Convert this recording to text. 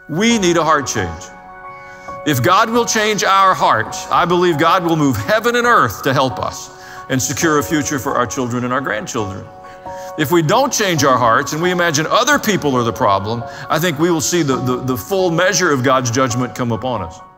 We need a heart change. If God will change our heart, I believe God will move heaven and earth to help us and secure a future for our children and our grandchildren. If we don't change our hearts and we imagine other people are the problem, I think we will see the full measure of God's judgment come upon us.